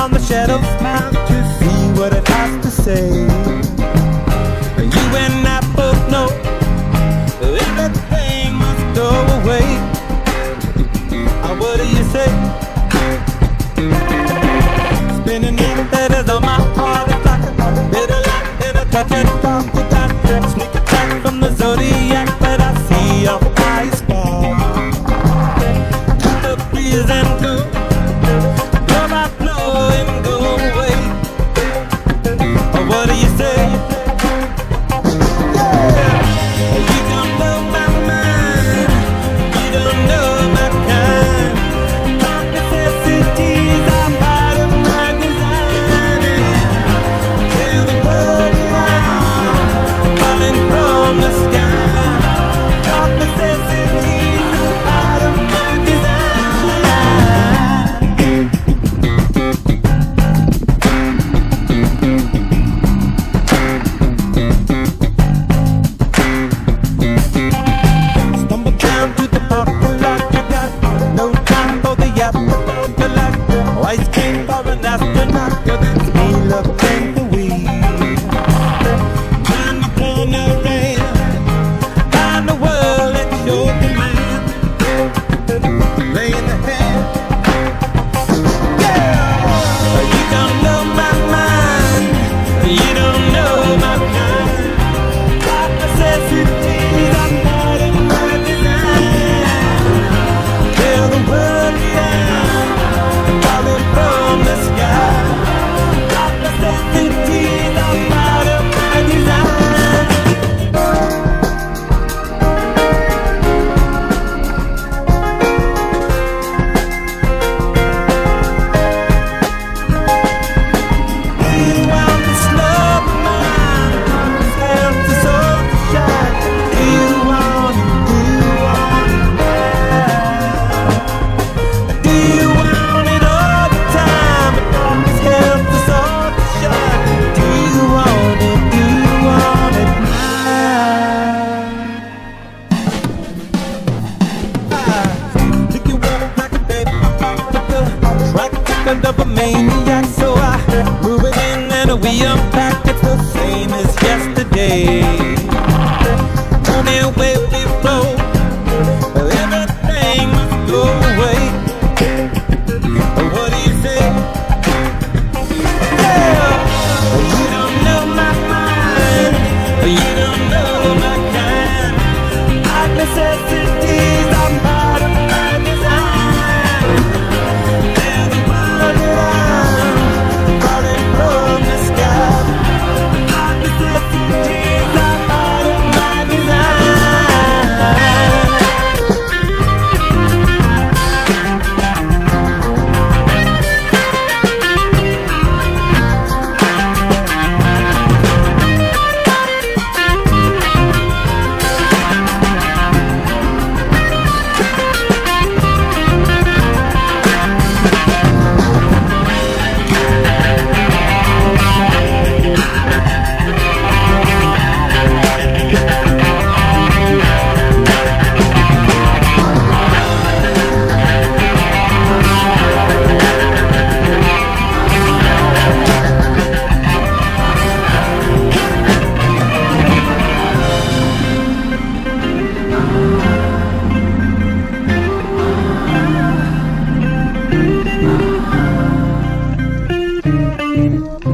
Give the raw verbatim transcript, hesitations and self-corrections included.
on the shadow's mouth to see what it has to say. You and I both know everything must go away. Oh, what do you say? Spinning in letters on my heart, it's like a bitter light in a touching dark. You got sneak attack from the zodiac, but I see your eyes fall. Cut the breeze and go, blow by blow and go away. Oh, what do you say? Ice cream for an astronaut, 'cause it's me looking for weed. Trying to plan a rain, find the world at your command. Laying the hand, yeah. You don't know my mind, you don't know my kind. My necessities are part of my design. Tell the world, yeah, from the sky. God necessities are part of my design. Do you want this love of mine? Help the soul to shine. Do you want it? Do you want it now? Do you want it all the time? But darkness helps us all to shine. Do you want it? Do you want it now? I think you want it like a baby, track ticket of a maniac. So I move it in and we unpack. It's the same as yesterday. Only way we flow, everything must go away. What do you say? Yeah. You don't know my mind, you don't know my kind. My necessities are part of my design. Tell the world that I'm falling from the sky. My necessities are part of my design. Thank you.